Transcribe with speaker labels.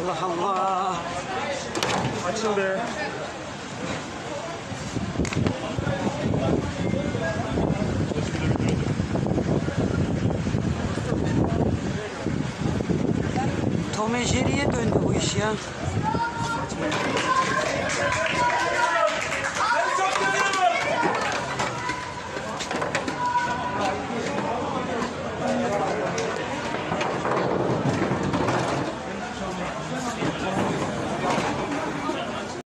Speaker 1: Allah Allah.
Speaker 2: Açın be.
Speaker 1: Tom and Jerry'ye döndü bu iş ya.